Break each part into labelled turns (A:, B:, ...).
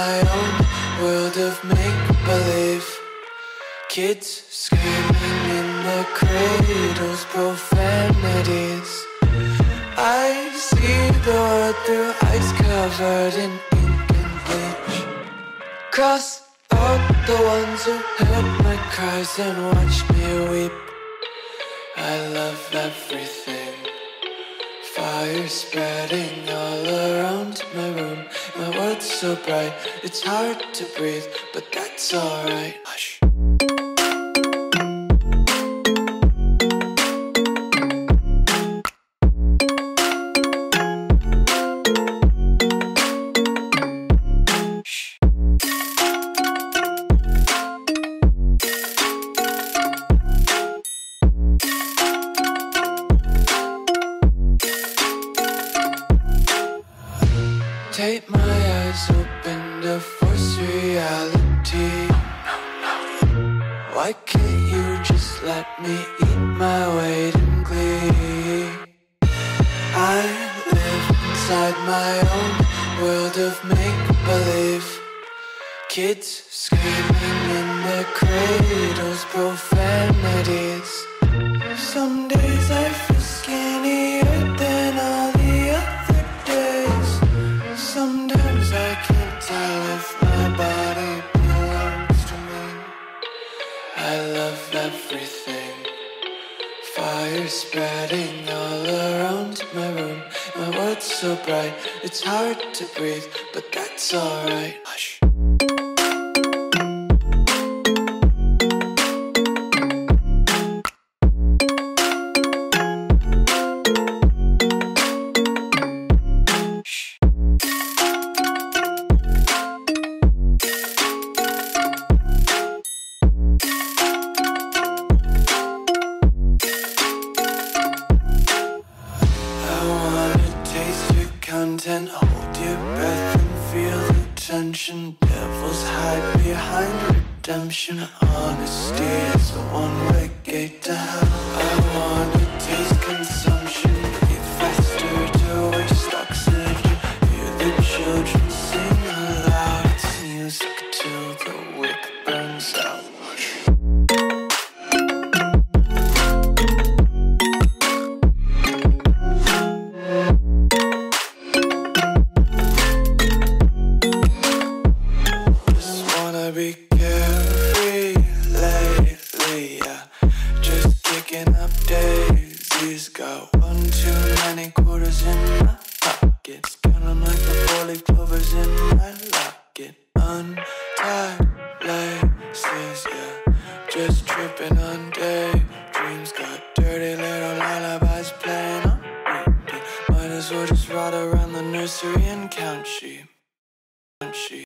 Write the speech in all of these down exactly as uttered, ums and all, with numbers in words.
A: my own world of make-believe. Kids screaming in their cradles, profanities. I see the world through ice covered in ink and bleach. Cross out the ones who heard my cries and watched me weep. I love everything. Fire spreading all around my room. My world's so bright, it's hard to breathe, but that's alright. Hush. Take my eyes open to force reality. Why can't you just let me eat my weight in glee? I live inside my own world of make-believe. Kids screaming in their cradles, profanities. Some days I feel skinnier than all the other days. Sometimes I can't tell if my body belongs to me. I love everything. Fire spreading all around my room. My world's so bright, it's hard to breathe, but that's alright. Hush. Content, hold your breath and feel the tension. Devils hide behind redemption. Honesty is a one-way gate to hell. I wanna taste consumption, breathe faster to waste oxygen. Hear the children sing aloud. It's music till the wick burns out. Be carefree lately, yeah. Just kicking up daisies. Got one too many quarters in my pockets. Count 'em like the four-leaf clovers in my locket. Untied laces, yeah. Just tripping on daydreams. Got dirty little lullabies playing on repeat. Might as well just ride around the nursery and count sheep. Count sheep.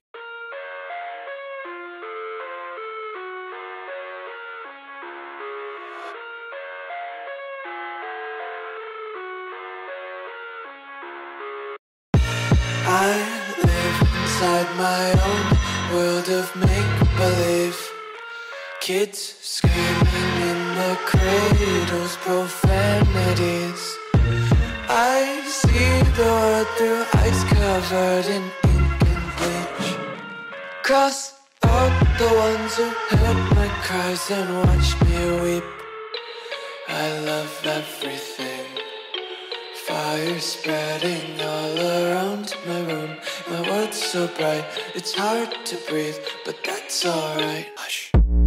A: I live inside my own world of make-believe. Kids screaming in their cradles, profanities. I see the world through ice covered in ink and bleach. Cross out the ones who heard my cries and watched me weep. I love everything. Fire spreading all around my room. My world's so bright, it's hard to breathe, but that's alright. Hush.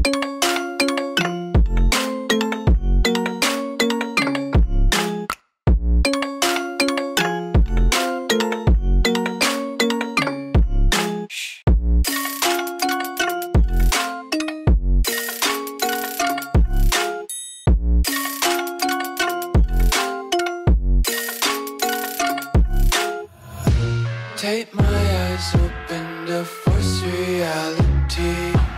A: Take my eyes open to force reality.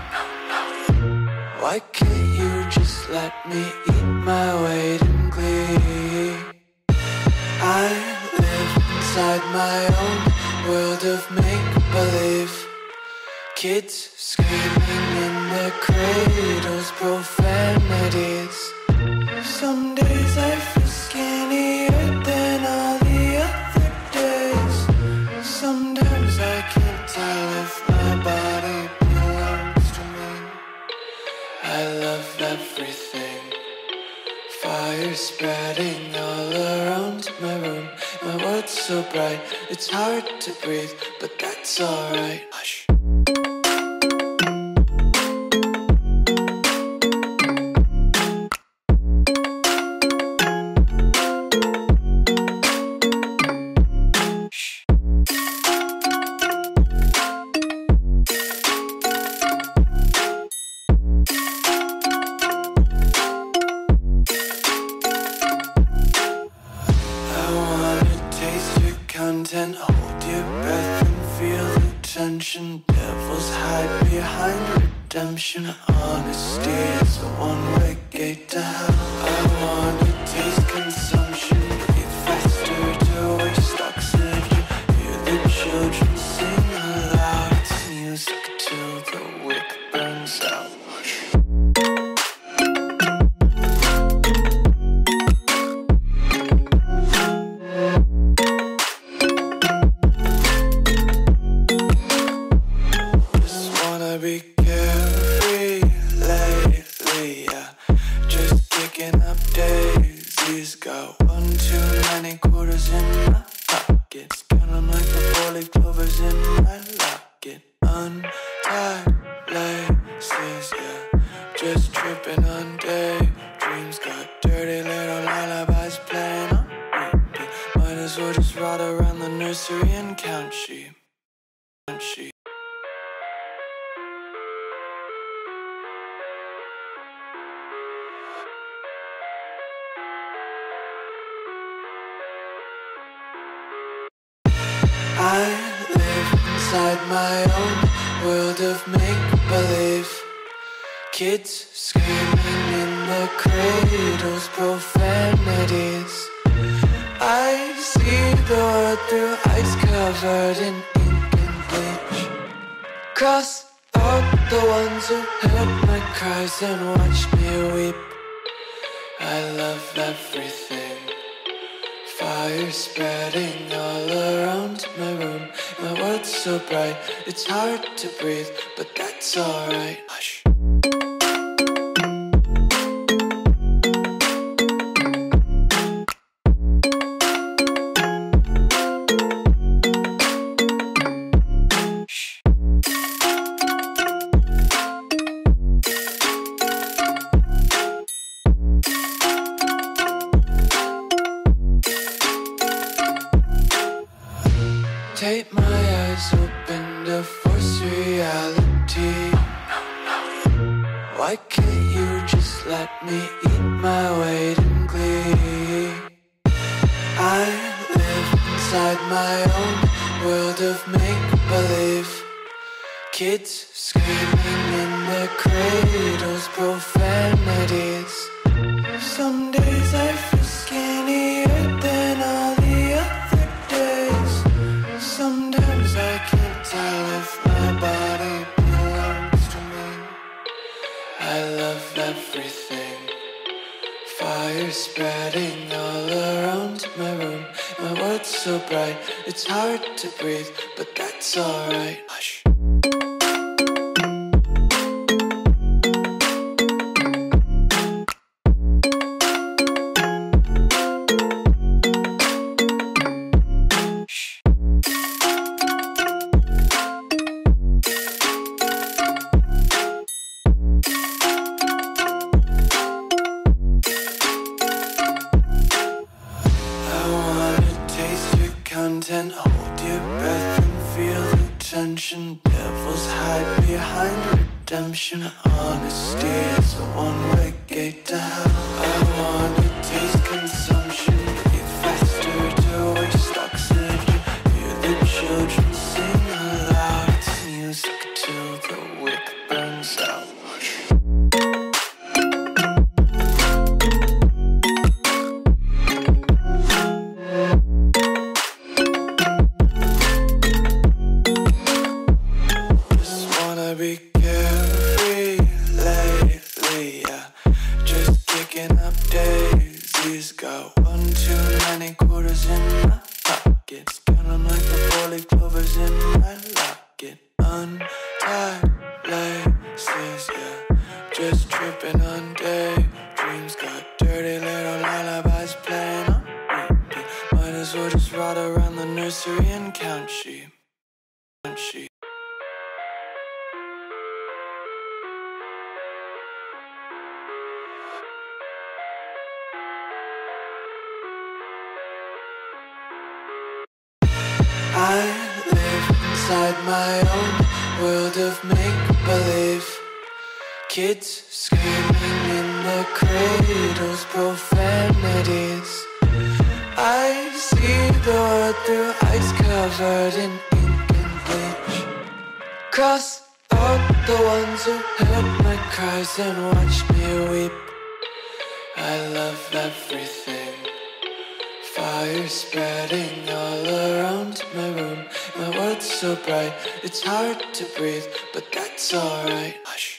A: Why can't you just let me eat my weight in glee? I live inside my own world of make-believe. Kids screaming in their cradles, profanities. Some days I feel skinnier than all the other days. Sometimes I can't tell if my Fire spreading all around my room. My world's so bright, it's hard to breathe, but that's alright. Hush. Content, hold your breath and feel the tension. Devils hide behind redemption. Honesty is a one-way gate to hell. I wanna taste consumption. Breathe faster to waste oxygen. Hear the children sing aloud. It's music till the wick burns out. Be carefree lately, yeah. Just picking up daisies. Got one too many quarters in my pockets. Counting like the four-leaf clovers in my locket. Untied laces, yeah. Just tripping on daydreams. Got dirty little lullabies playing on repeat. Might as well just ride around the nursery and count sheep. Count sheep. I live inside my own world of make-believe. Kids screaming in the cradles, profanities. I see the world through ice covered in ink and bleach. Cross out the ones who heard my cries and watched me weep. I love everything. Fire spreading all around my room. My world's so bright, it's hard to breathe, but that's alright. Hush. Take my eyes open to force reality. Why can't you just let me eat my weight in glee? I live inside my own world of make-believe. Kids screaming in their cradles, profanities. Some days I feel skinnier than all the other days. Sometimes I can't tell if my body belongs to me. I love everything. Fire spreading all around my room. My world's so bright, it's hard to breathe, but that's alright. Hush. Content, hold your breath and feel the tension. Devils hide behind redemption. Honesty is a one-way gate to hell. I wanna taste consumption. Breathe faster to waste oxygen. Hear the children sing aloud. It's music till the wick burns out. Be carefree lately, yeah. Just picking up daisies. Got one too many quarters in my pockets. Counting like the four-leaf clovers in my locket. Untied laces, yeah. Just tripping on daydreams. Got dirty little lullabies she. I live inside my own world of make-believe. Kids screaming in their cradles, profanities. I see the world through eyes covered in ink and bleach. Cross out the ones who heard my cries and watched me weep. I love everything. Fire spreading all around my room. My world's so bright, it's hard to breathe, but that's alright. Hush.